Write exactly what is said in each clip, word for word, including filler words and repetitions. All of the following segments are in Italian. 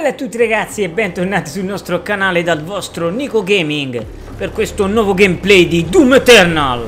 Salve a tutti ragazzi e bentornati sul nostro canale dal vostro Nico Gaming per questo nuovo gameplay di Doom Eternal.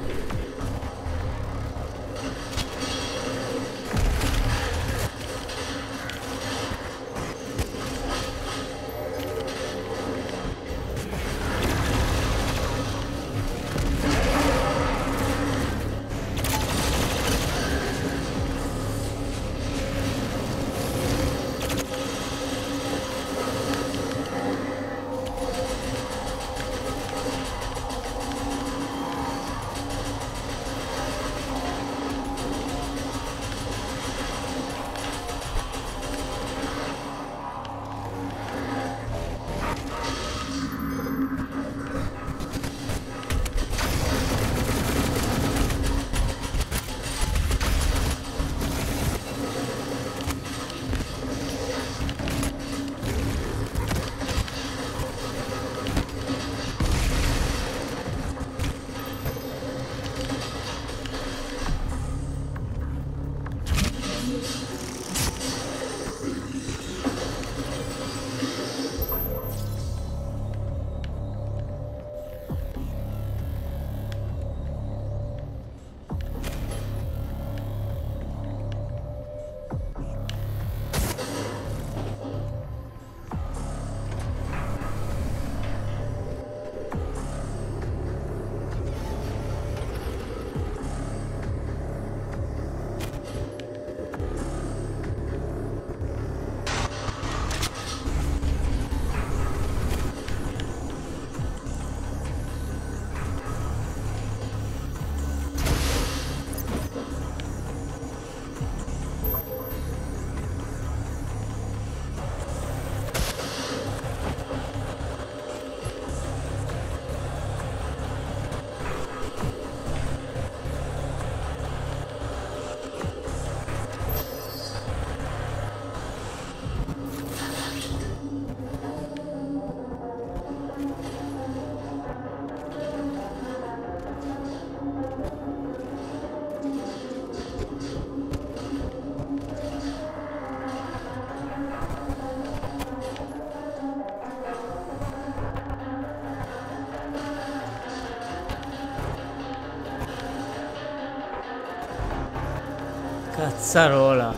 Cazzarola.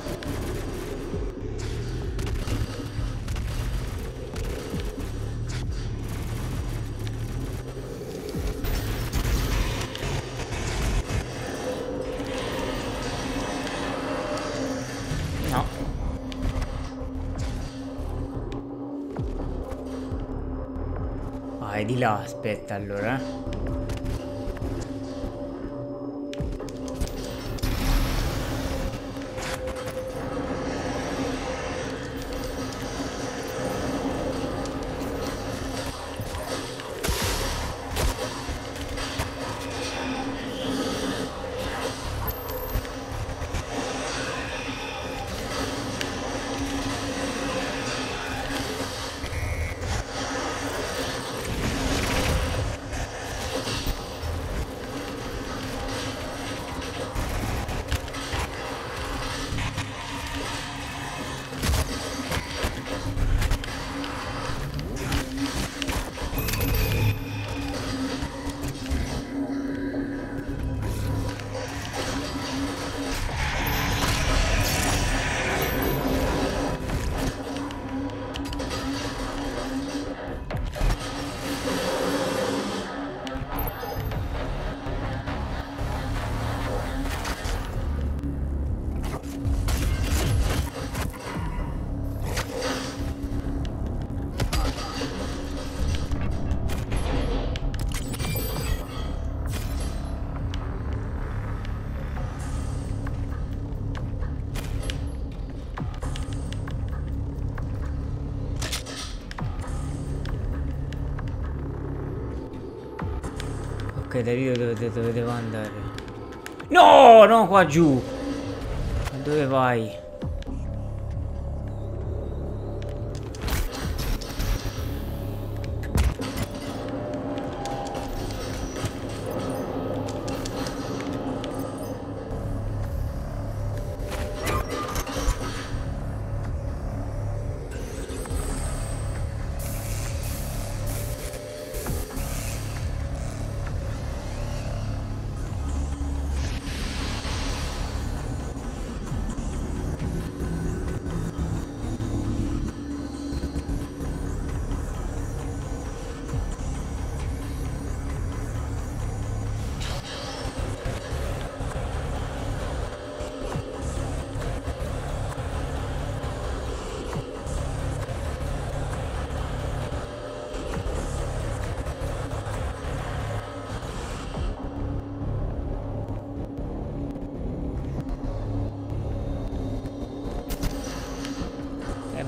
No. Vai di là, aspetta allora, eh. Ok, da io dove, dove devo andare? No, no, qua giù. Ma dove vai?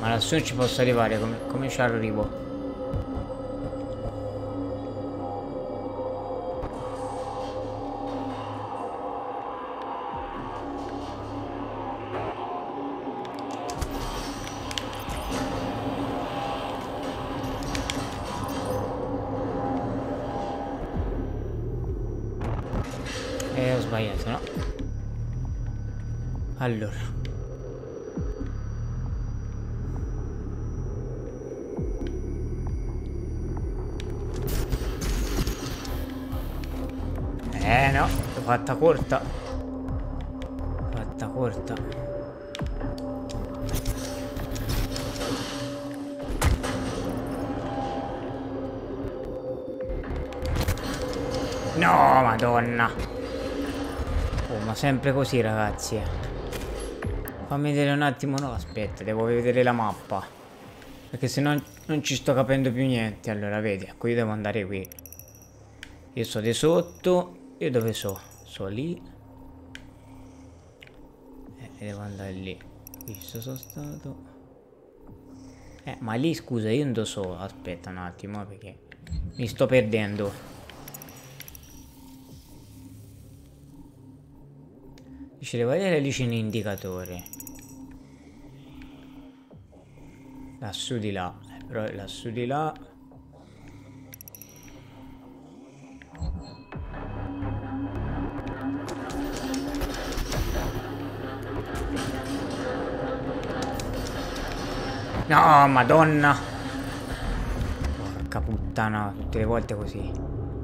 lassù non ci posso arrivare, come, come ci arrivo? Eh, ho sbagliato, no? Allora. Eh no, l'ho fatta corta. Fatta corta. No, madonna. Oh, ma sempre così, ragazzi. eh. Fammi vedere un attimo. No, aspetta, devo vedere la mappa. Perché se no non ci sto capendo più niente. Allora, vedi, ecco, io devo andare qui. Io sto di sotto. Io dove so? So lì. Eh, devo andare lì. Qui ci sono stato. Eh, ma lì, scusa, io non lo so. Aspetta un attimo, perché mi sto perdendo. Dice le variare lì c'è un indicatore. Lassù di là. Eh, però lassù di là. No, madonna. Porca puttana, tutte le volte così.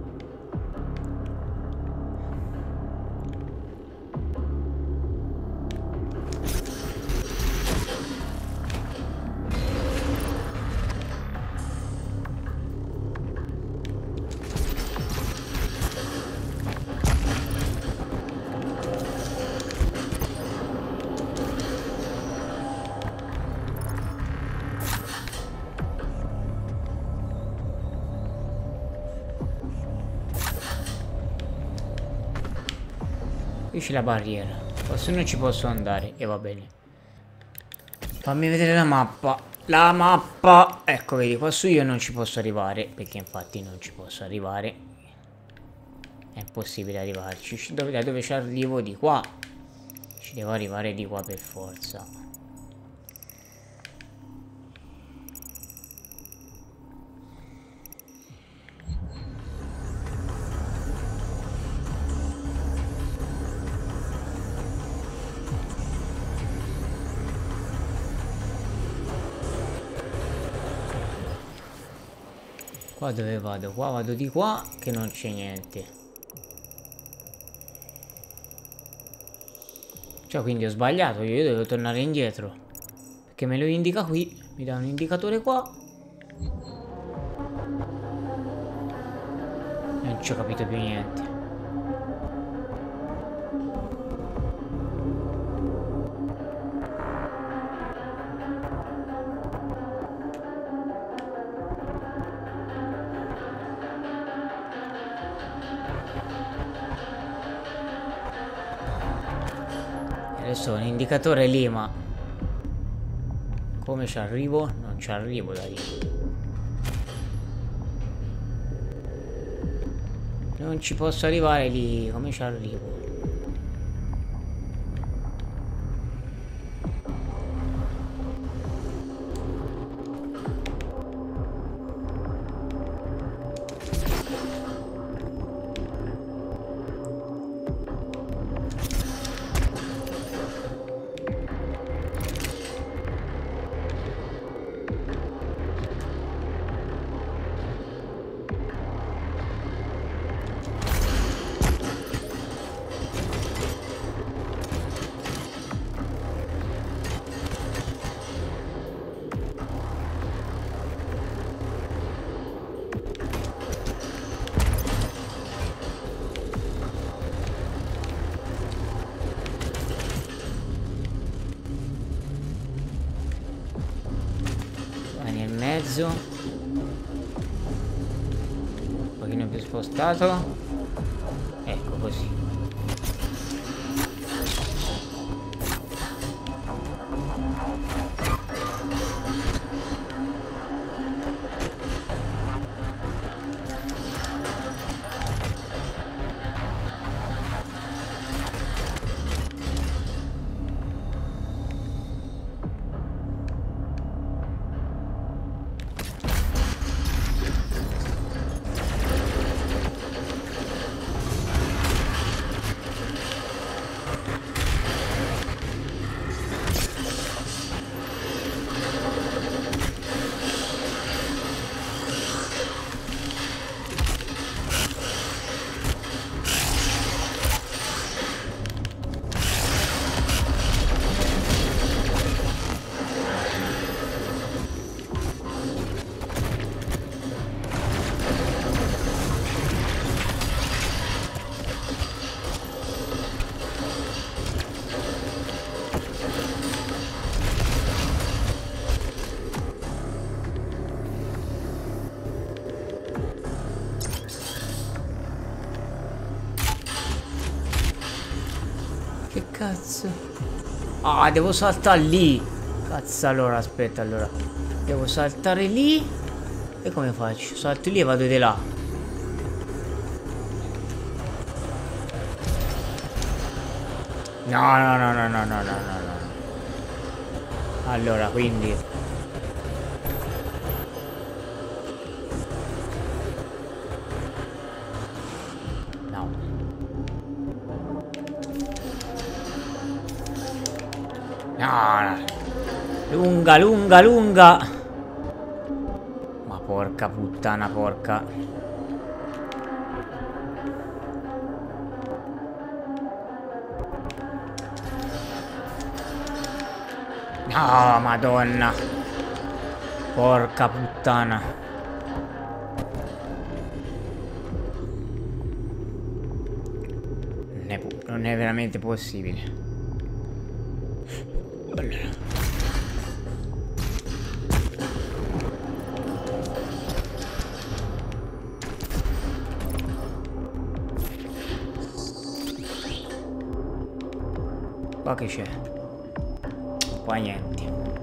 Qui c'è la barriera. Forse non ci posso andare. E va bene. Fammi vedere la mappa. La mappa. Ecco, vedi, qua su io non ci posso arrivare. Perché infatti non ci posso arrivare. È impossibile arrivarci. Dove, da dove ci arrivo? Di qua. Ci devo arrivare di qua per forza. Qua dove vado? Qua vado di qua che non c'è niente. Cioè quindi ho sbagliato, io devo tornare indietro. Perché me lo indica qui. Mi dà un indicatore qua. Non ci ho capito più niente. Adesso ho un indicatore lì, ma come ci arrivo? Non ci arrivo da lì. Non ci posso arrivare lì, come ci arrivo? Mezzo un pochino più spostato, ecco così. cazzo? Ah, devo saltare lì. Cazzo, allora aspetta, allora. Devo saltare lì. E come faccio? Salto lì e vado di là. No, no, no, no, no, no, no, no. Allora, quindi... No. No, no. Lunga, lunga, lunga. Ma porca puttana, porca. No, madonna. Porca puttana. Non è, non è veramente possibile. Allora. Qua che c'è? Qua niente.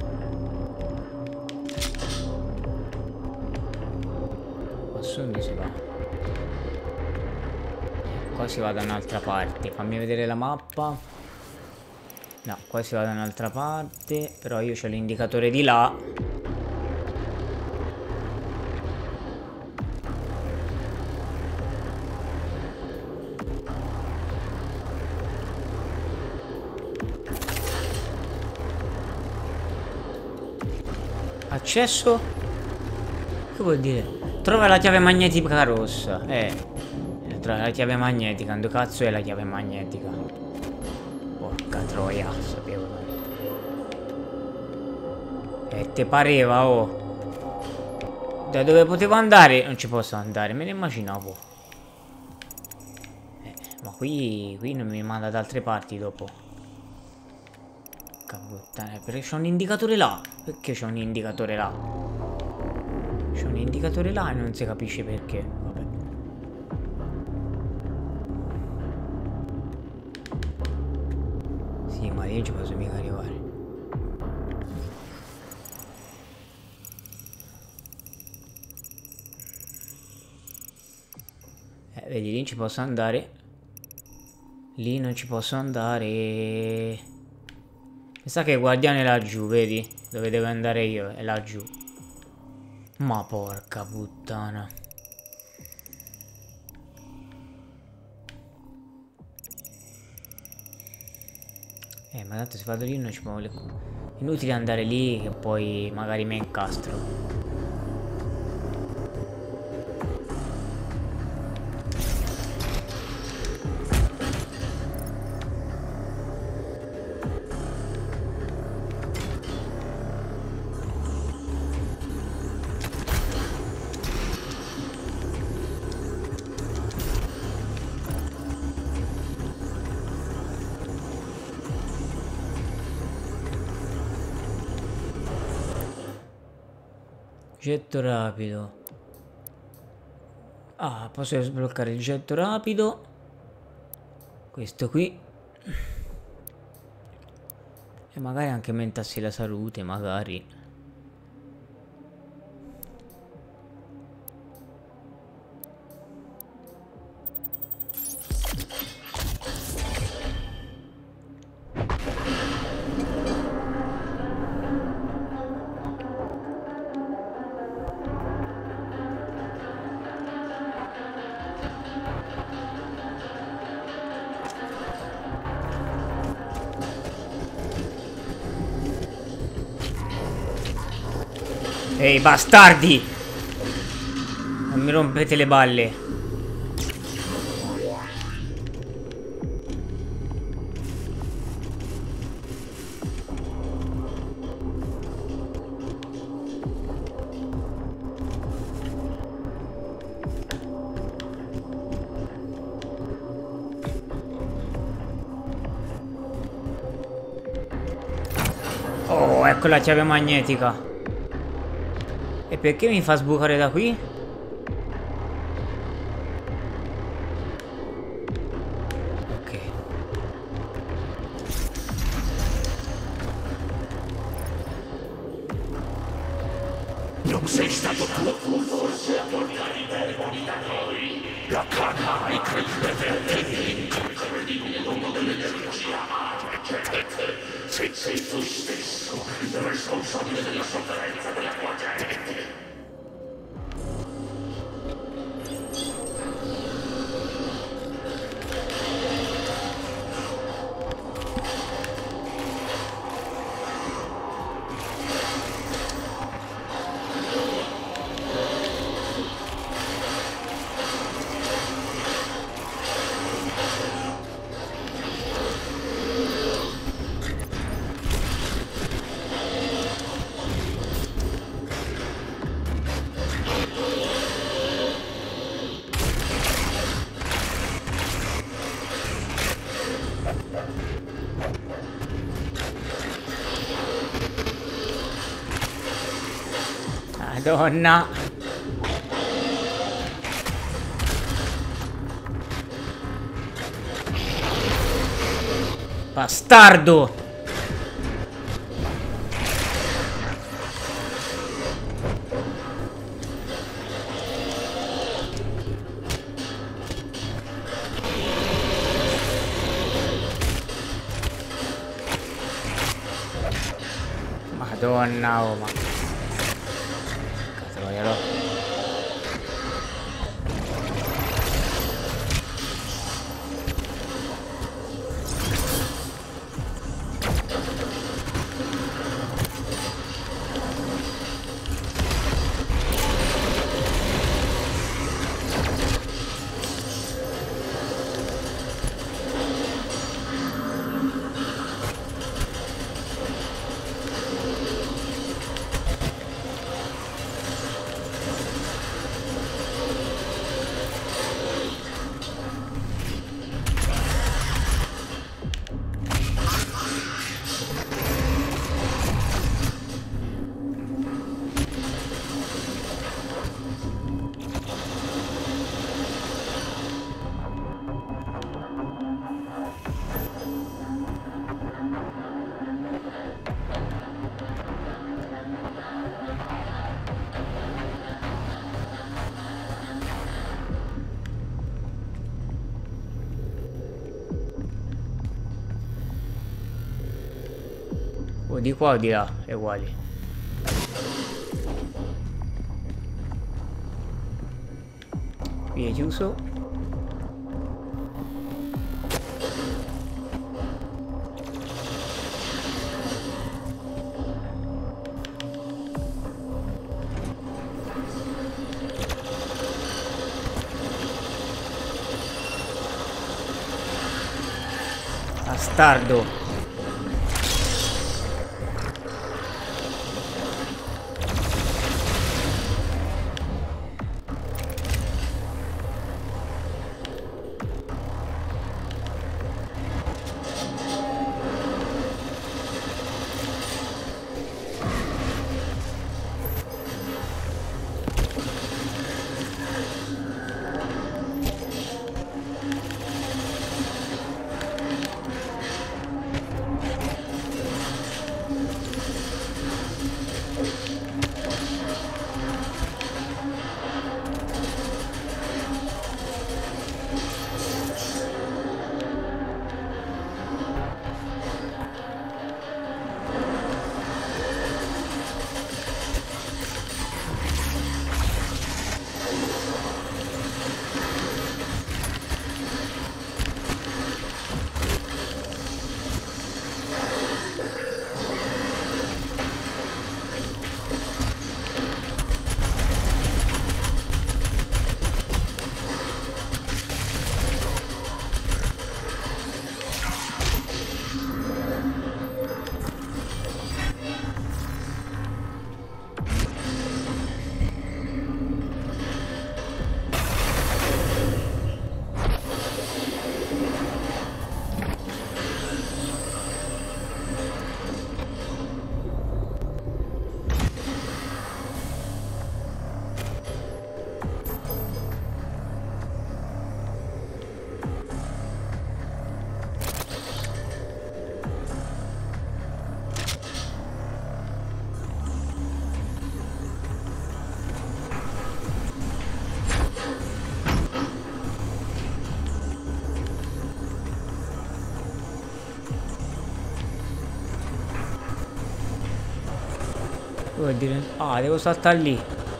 Qua su dove si va? Qua si va da un'altra parte. Fammi vedere la mappa. No, qua si va da un'altra parte. Però io c'ho l'indicatore di là. Accesso? Che vuol dire? Trova la chiave magnetica rossa. Eh. Trova la chiave magnetica. Dove cazzo è la chiave magnetica? Porca troia. Sapevo. E te pareva, oh. Da dove potevo andare? Non ci posso andare. Me ne immaginavo. Eh, ma qui, qui non mi manda da altre parti dopo. Puttana, perché c'è un indicatore là. Perché c'è un indicatore là? C'è un indicatore là e non si capisce perché. Vabbè. Sì, ma io non ci posso mica arrivare. Eh, vedi, lì ci posso andare. Lì non ci posso andare. Mi sa che il guardiano è laggiù, vedi? Dove devo andare io, è laggiù. Ma porca puttana. Eh, ma tanto se vado lì non ci muovo le... Inutile andare lì che poi magari mi incastro. Getto rapido. Ah, posso sbloccare il getto rapido. Questo qui. E magari anche aumentassi la salute, magari. Ehi, bastardi! Non mi rompete le balle. Oh, ecco la chiave magnetica. E perché mi fa sbucare da qui? Ok. Non sei stato tu forse a portare i demoni da noi? La canna hai creduto l'incredibile dono dell'energia magica. Sei, sei tu stesso il responsabile della sofferenza della tua gente. Madonna. Bastardo. Madonna, oh ma troialo. O di qua o di là, è uguali. Qui è chiuso. Bastardo. Vuol dire... Ah, devo saltare lì.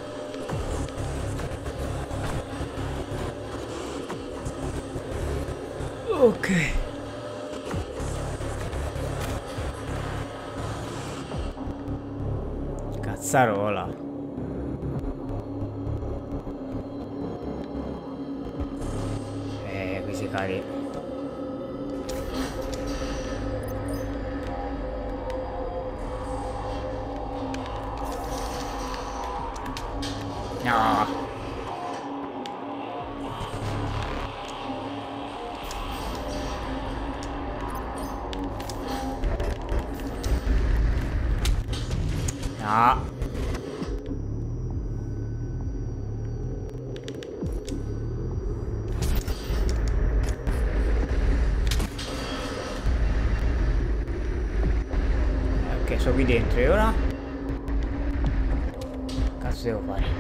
Ok. Cazzarola. Eh, qui si cari. No. No. Ok, sono qui dentro e ora? Cazzo devo fare?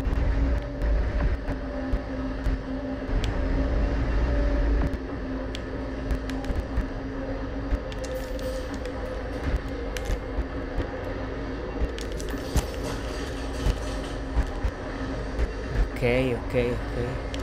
Ok, ok, ok.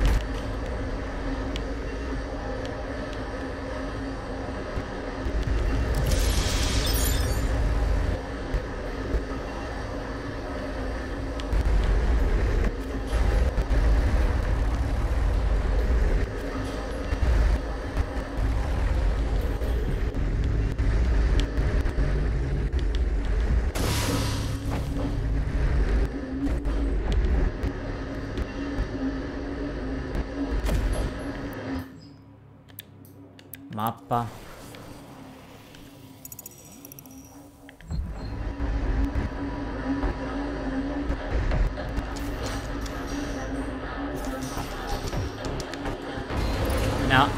Mappa. No.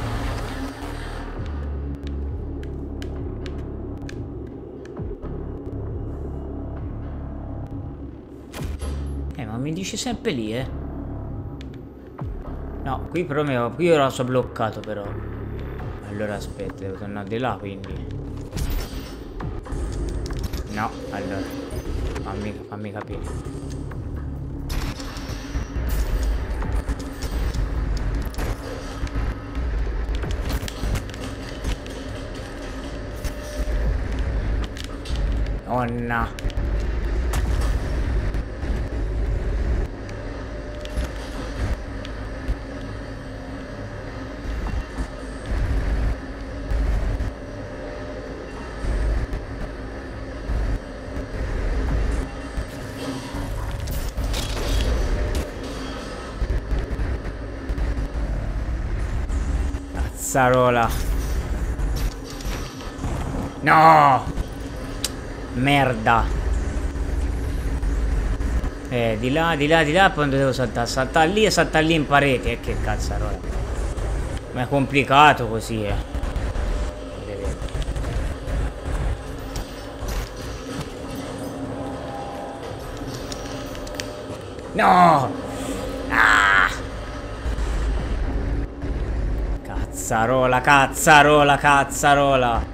Eh, ma mi dici sempre lì, eh? No, qui però mi ho... qui ora sono bloccato però. Allora aspetta, devo tornare di là quindi. No, allora. Fammi, fammi capire. Oh no. Cazzarola. No. Merda. Eh, di là, di là, di là, quando devo saltare? Saltare lì e saltare lì in parete. Eh, che cazzarola. Ma è complicato così, eh. No! Ah! Cazzarola, cazzarola, cazzarola.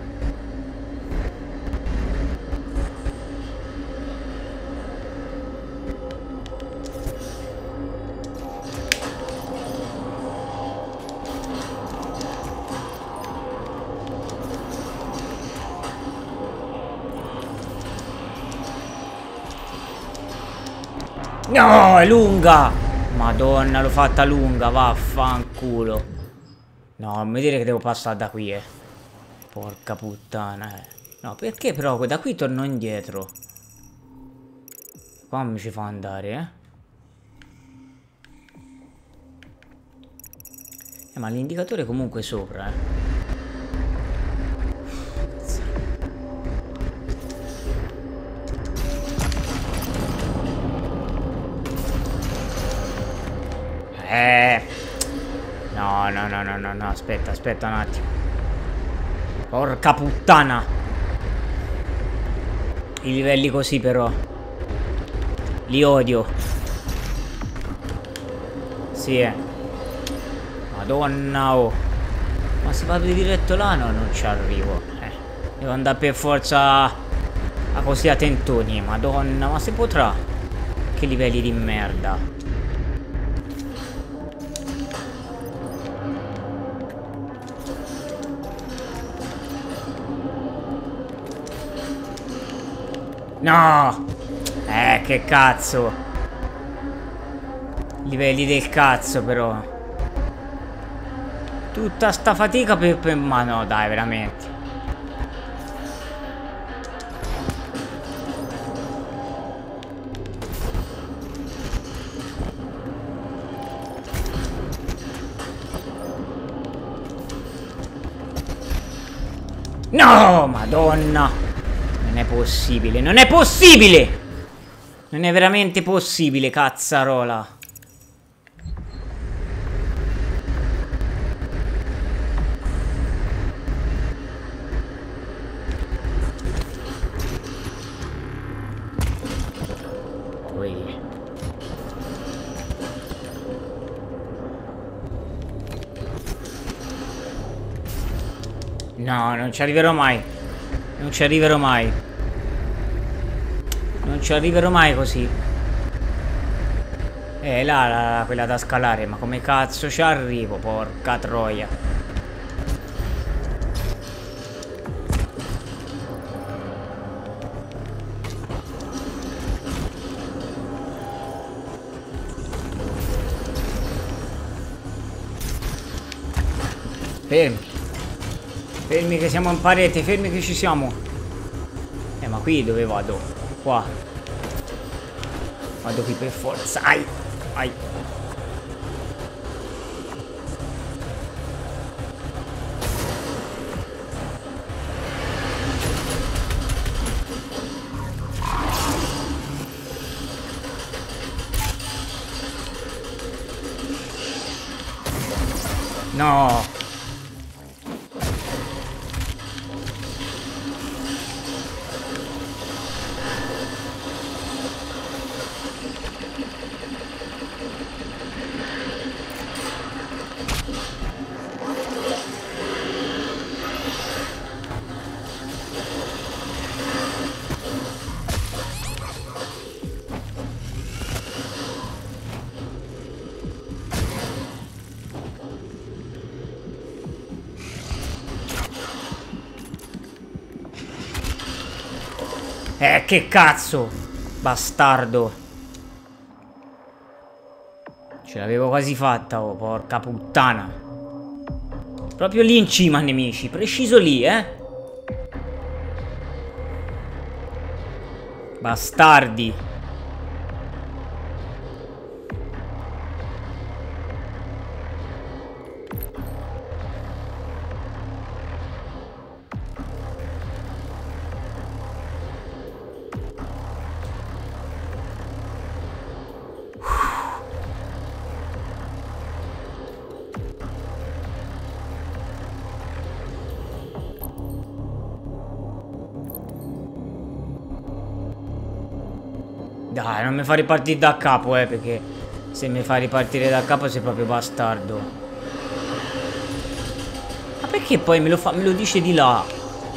No, è lunga! Madonna, l'ho fatta lunga, vaffanculo. No, non mi dire che devo passare da qui, eh. Porca puttana, eh. No, perché però da qui torno indietro? Qua mi ci fa andare, eh. Eh, ma l'indicatore comunque è sopra, eh. Eh. No, no, no, no, no, no, aspetta, aspetta un attimo. Porca puttana. I livelli così però. Li odio. Sì, eh. Madonna, oh. Ma se vado diretto là no, non ci arrivo. Eh. Devo andare per forza Ah, così a tentoni, madonna, ma se potrà. Che livelli di merda. No! Eh, che cazzo. Livelli del cazzo, però. Tutta sta fatica per... per... Ma no, dai, veramente. No, madonna. Non è possibile, non è possibile. Non è veramente possibile, cazzarola. Ui. No, non ci arriverò mai. Non ci arriverò mai. Non ci arriverò mai così. Eh, là, là, quella da scalare. Ma come cazzo ci arrivo? Porca troia. Fermi. Fermi che siamo in parete. Fermi che ci siamo. Eh, ma qui dove vado? Qua. Vado qui per forza. Ai. Ai. No. Eh, che cazzo! Bastardo! Ce l'avevo quasi fatta, oh, porca puttana! Proprio lì in cima, nemici, preciso lì, eh! Bastardi! Dai, non mi fa ripartire da capo, eh, perché se mi fa ripartire da capo sei proprio bastardo. Ma perché poi me lo fa, me lo dice di là?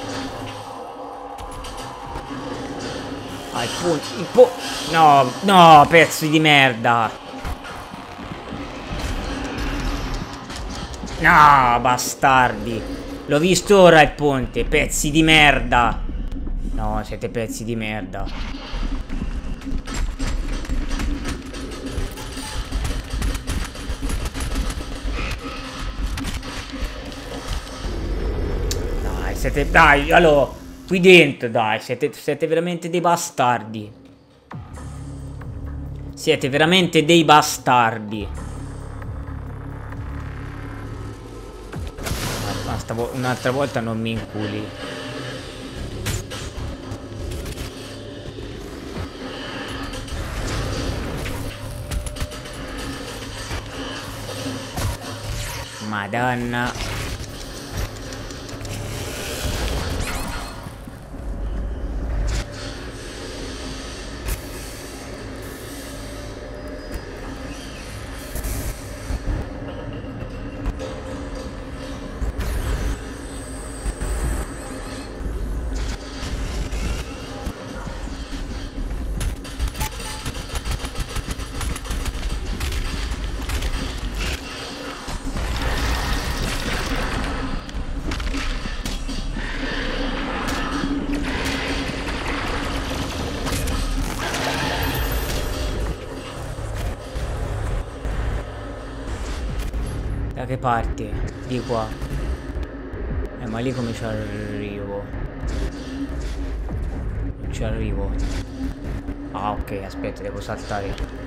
Ah, il punto, il po... No, no, pezzi di merda. No, bastardi. L'ho visto ora il ponte, pezzi di merda. No, siete pezzi di merda. Siete, dai, allora, qui dentro, dai, siete, siete veramente dei bastardi. Siete veramente dei bastardi. Basta, un'altra volta non mi inculi. Madonna. che parte? Di qua. Eh, ma lì come ci arrivo? Non ci arrivo. Ah, ok, aspetta, devo saltare.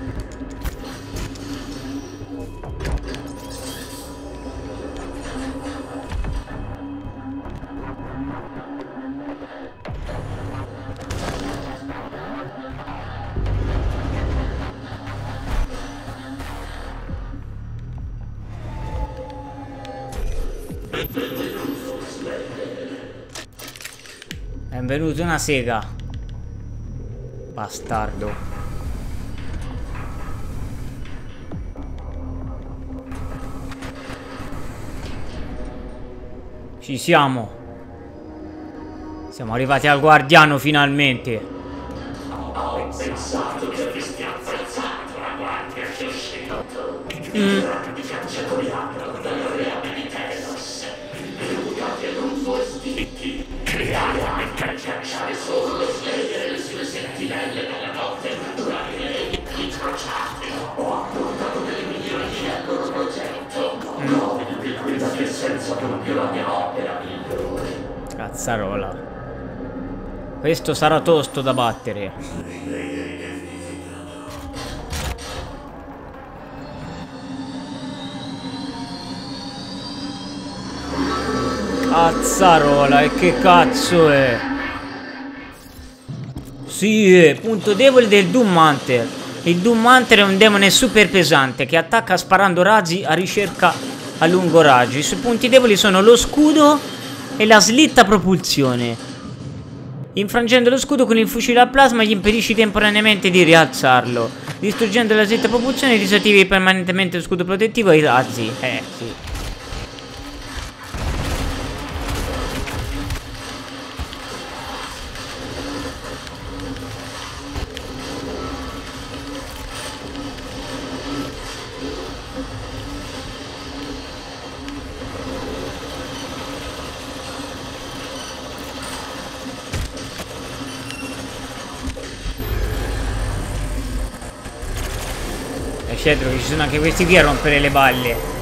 È venuta una sega. Bastardo. Ci siamo. Siamo arrivati al guardiano finalmente. Ho pensato che avresti apprezzato la guardia che ho scelto. Mm. I cacciatori hanno delle reabiliteros. Educati a non fuorstiti. Creare e cacciare solo lo svedere le sue sentinelle nella notte durante le incrociate. Ho apportato delle migliorie al loro progetto. No, di quella che senza dubbio la mia opera migliore. Cazzarola. Questo sarà tosto da battere. Cazzarola, e che cazzo è? Sì, è punto debole del Doom Hunter. Il Doom Hunter è un demone super pesante che attacca sparando razzi a ricerca a lungo raggio. I suoi punti deboli sono lo scudo e la slitta propulsione. Infrangendo lo scudo con il fucile a plasma gli impedisci temporaneamente di rialzarlo. Distruggendo la slitta propulsione disattivi permanentemente lo scudo protettivo ai razzi. Eh, sì. Cedro, che ci sono anche questi qui a rompere le balle.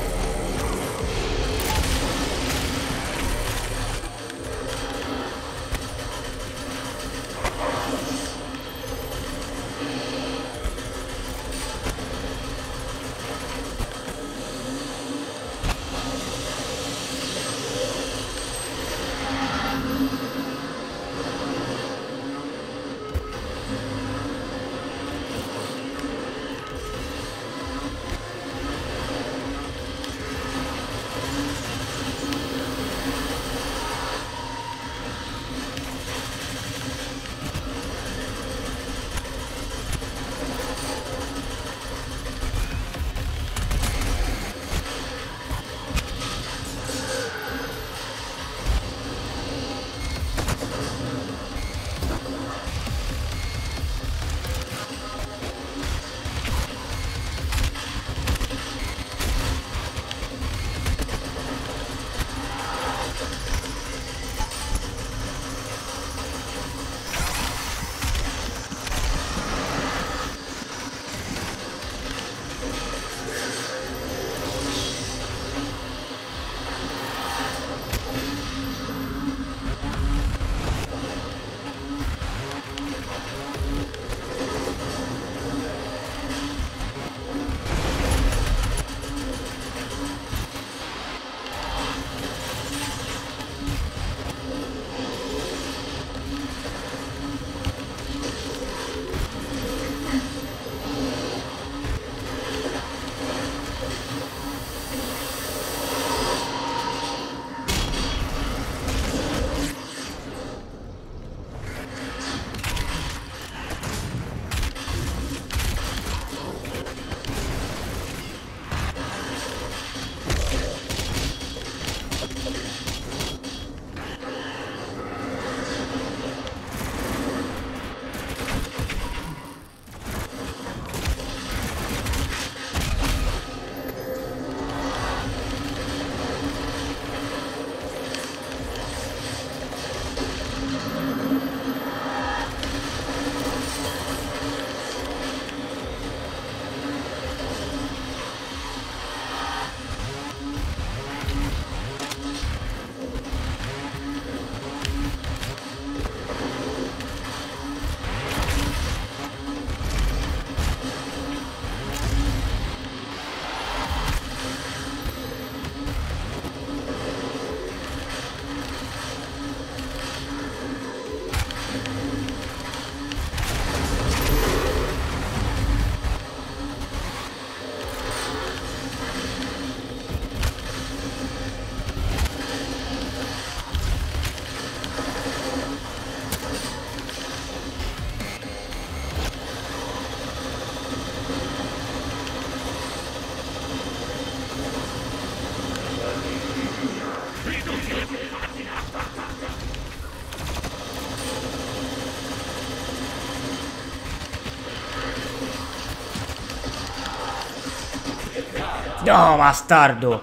No, bastardo.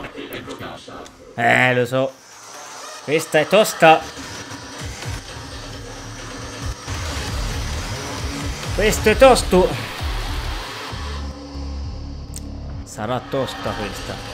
Eh, lo so. Questa è tosta. Questo è tosto. Sarà tosta questa.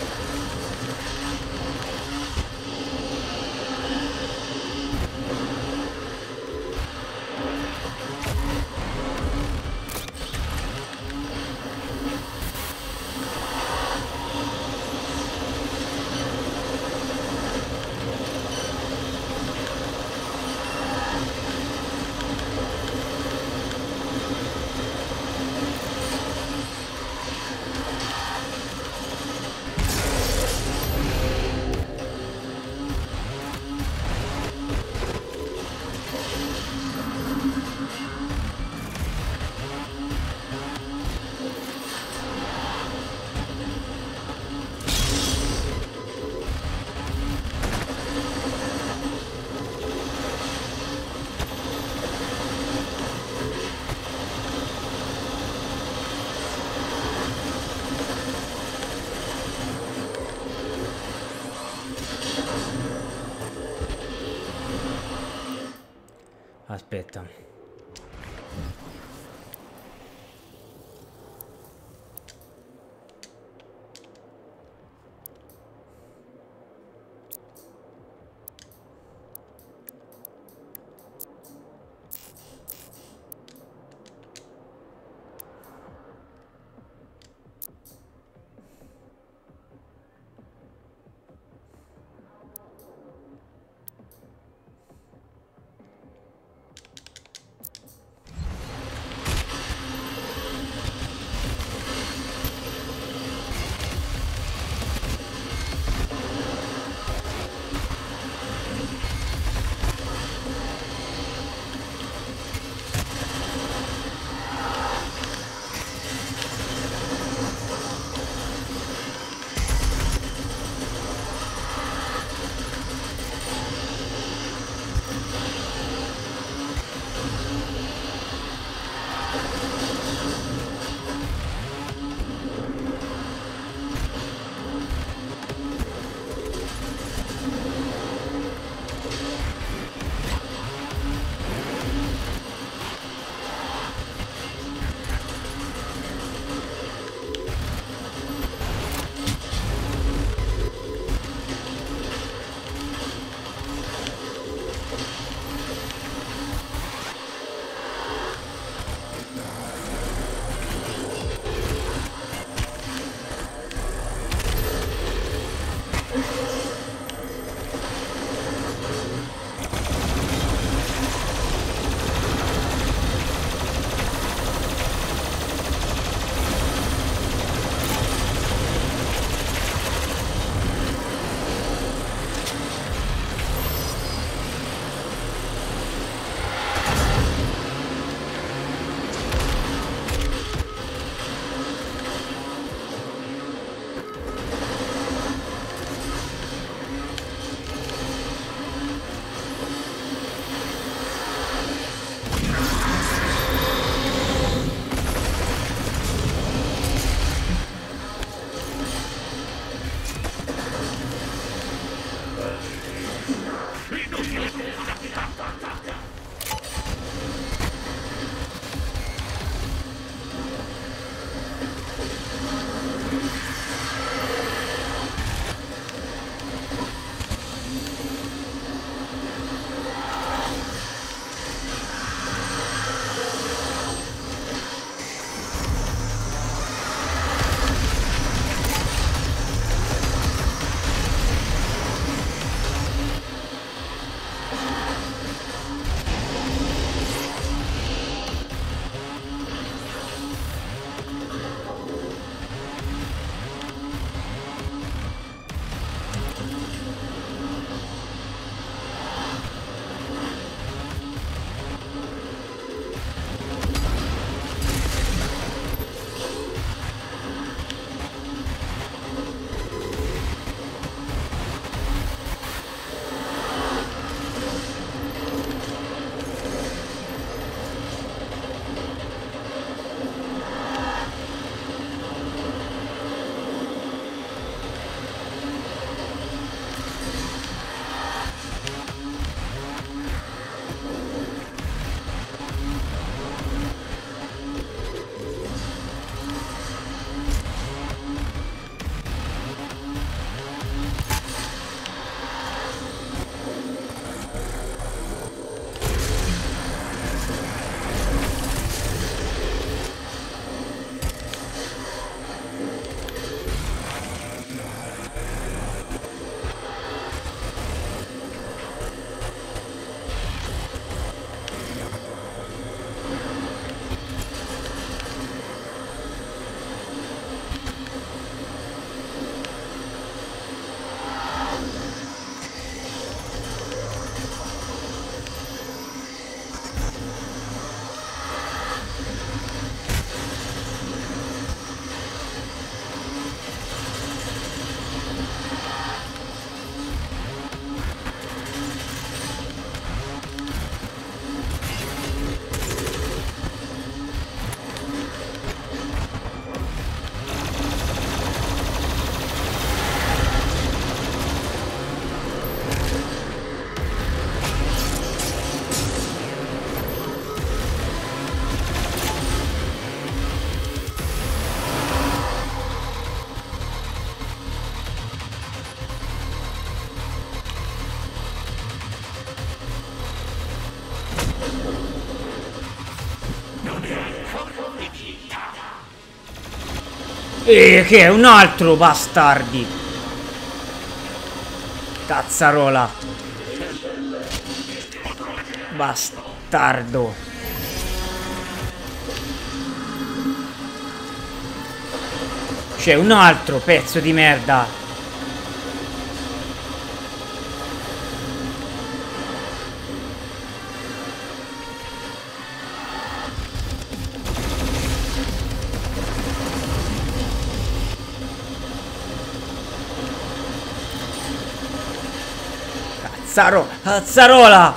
Aspetta. E che è un altro, bastardi. Cazzarola. Bastardo. C'è un altro pezzo di merda. Cazzarola. Cazzarola.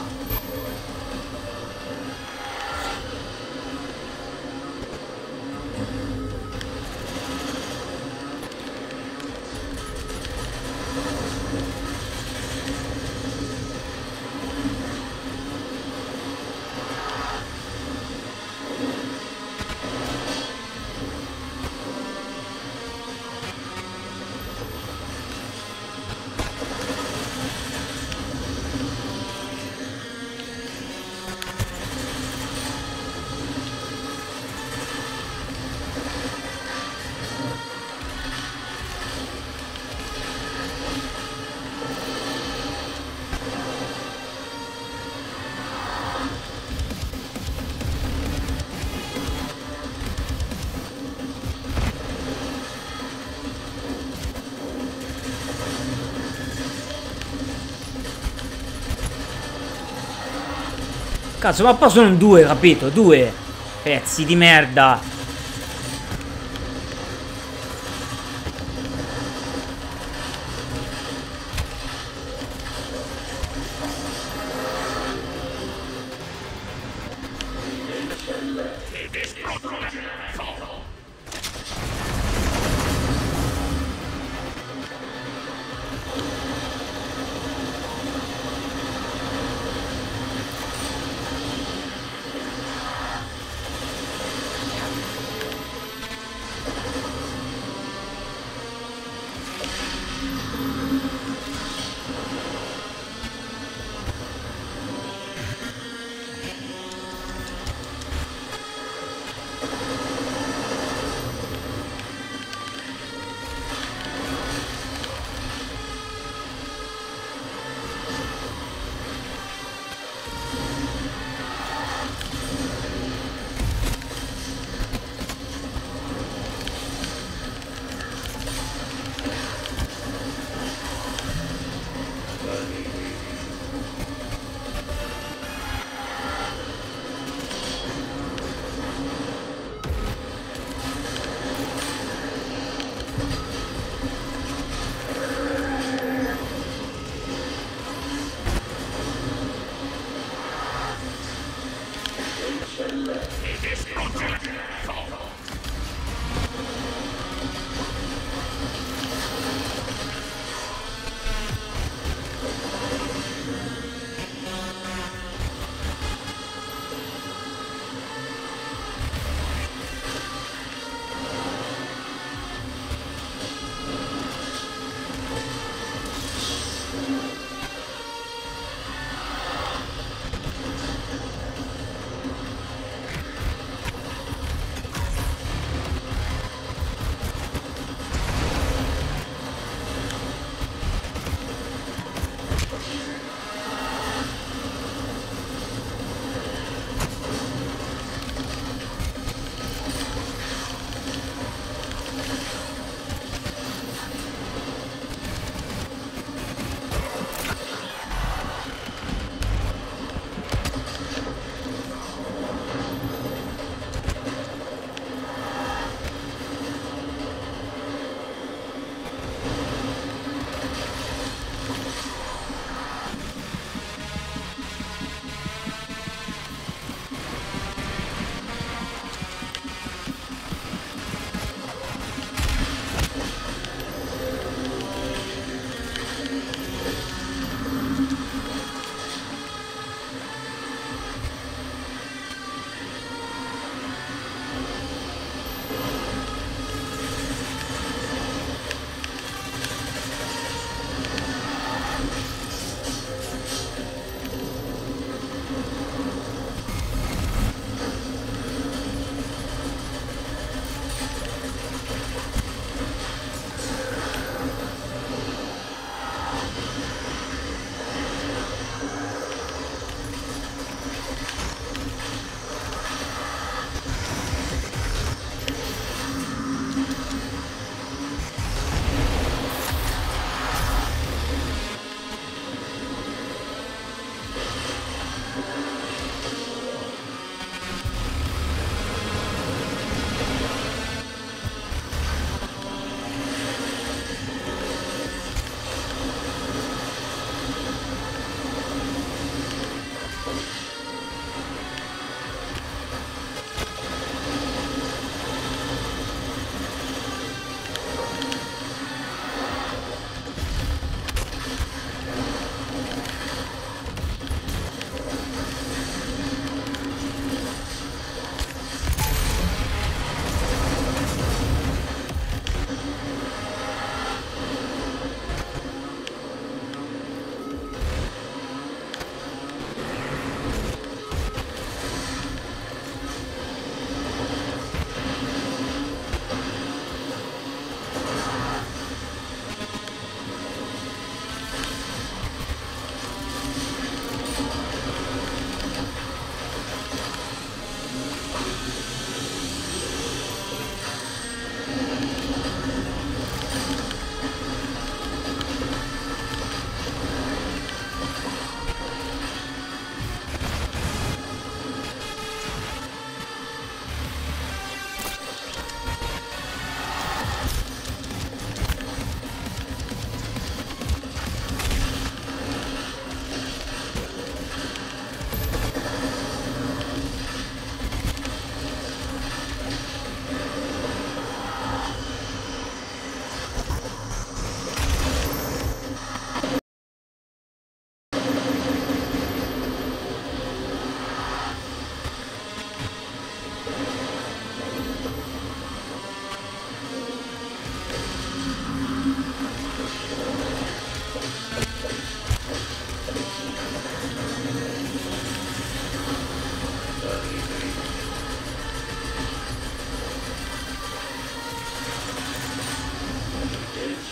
Cazzo, ma poi sono due, capito? Due pezzi di merda.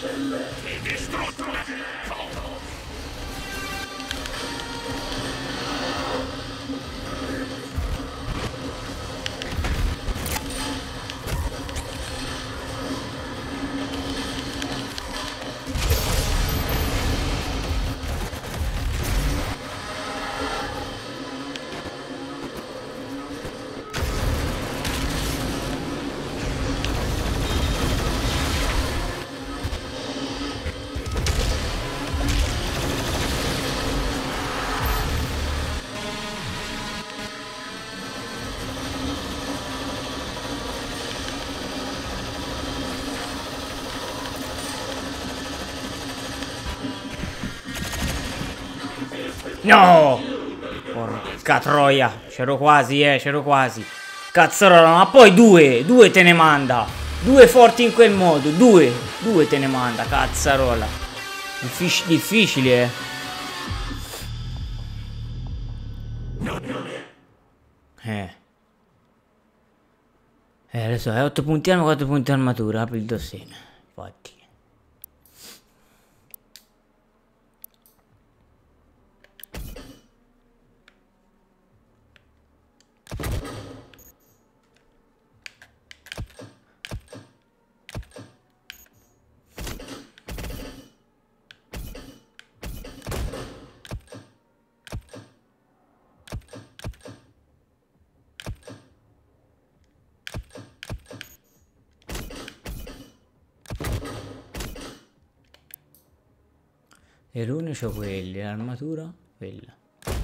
No! Porca troia, c'ero quasi, eh, c'ero quasi. Cazzarola, ma poi due, due te ne manda. Due forti in quel modo, due, due te ne manda, cazzarola. Diffic difficile, eh. Eh. Eh, lo so, è otto punti arma, quattro punti armatura, apri il dossier. Infatti. Le rune c'ho quelli, l'armatura quella.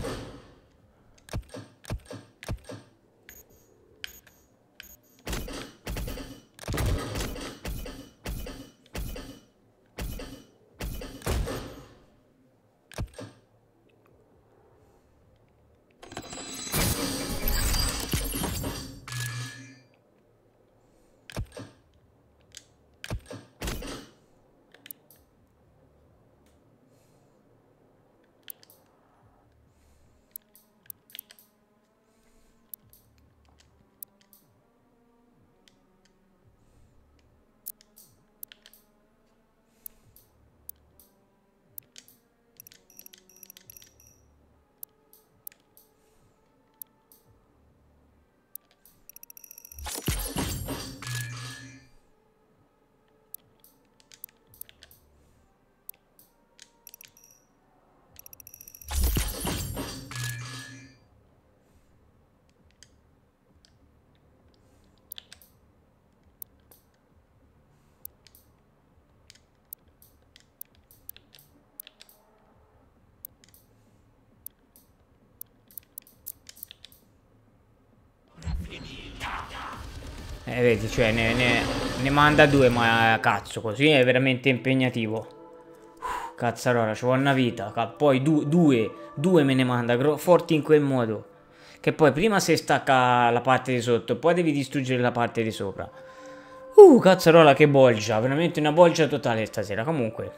Eh, vedi, cioè ne, ne, ne manda due, ma cazzo, così è veramente impegnativo. Uff, cazzarola, ci vuole una vita. Poi du, due, due me ne manda, forti in quel modo. Che poi prima si stacca la parte di sotto, poi devi distruggere la parte di sopra. Uh, cazzarola, che bolgia, veramente una bolgia totale stasera, comunque.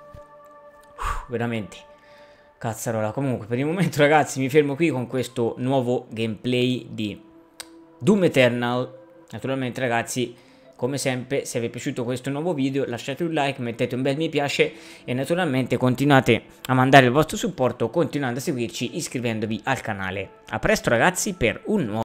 Uff, veramente. Cazzarola, comunque, per il momento ragazzi mi fermo qui con questo nuovo gameplay di Doom Eternal. Naturalmente ragazzi, come sempre, se vi è piaciuto questo nuovo video lasciate un like, mettete un bel mi piace e naturalmente continuate a mandare il vostro supporto continuando a seguirci iscrivendovi al canale. A presto ragazzi per un nuovo